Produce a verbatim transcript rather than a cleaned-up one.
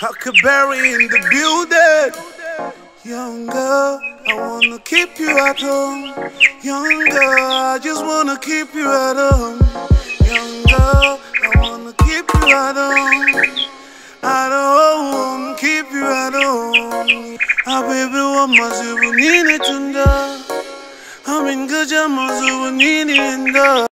Huckleberry in the building. Young girl, I wanna keep you at home. Young girl, I just wanna keep you at home. Young girl, I wanna keep you at home. At home, keep you at home. Ah, baby, what must you need it to know? I'm in good, I'm also needing it.